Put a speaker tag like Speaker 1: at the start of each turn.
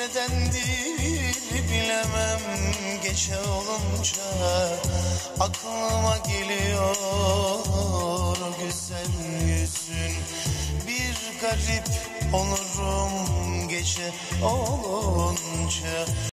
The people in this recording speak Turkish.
Speaker 1: nedendir bilemem, gece olunca aklıma geliyor o güzel yüzün. Bir garip olurum gece olunca.